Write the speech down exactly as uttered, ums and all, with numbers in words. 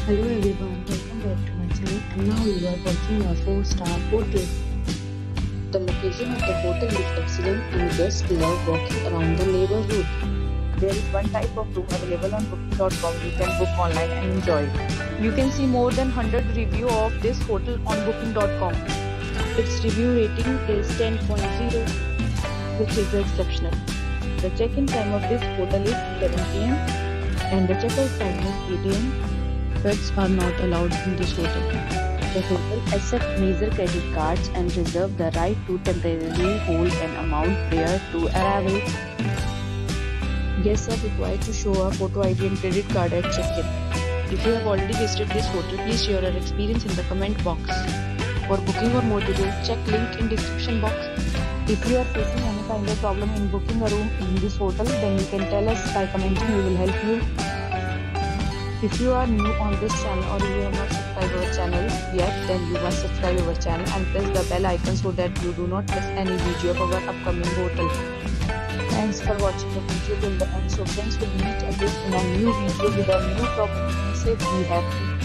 Hello everyone, welcome back to my channel, and now you are watching a four star hotel. The location of the hotel is excellent and guests love walking around the neighborhood. There is one type of room available on booking dot com. You can book online and enjoy it. You can see more than one hundred reviews of this hotel on booking dot com. Its review rating is ten point zero, which is exceptional. The check-in time of this hotel is seven p m and the check-out time is eight a m Pets are not allowed in this hotel. The hotel accepts major credit cards and reserves the right to temporarily hold an amount prior to arrival. Guests are required to show a photo I D and credit card at check-in. If you have already visited this hotel, please share your experience in the comment box. For booking or more details, check link in description box. If you are facing any kind of problem in booking a room in this hotel, then you can tell us by commenting. We will help you. If you are new on this channel or you have not subscribed our channel yet, then you must subscribe our channel and press the bell icon so that you do not miss any video of our upcoming hotel. Thanks for watching the video till the end. So friends, will meet again in a new video with a new property. Be safe, be happy.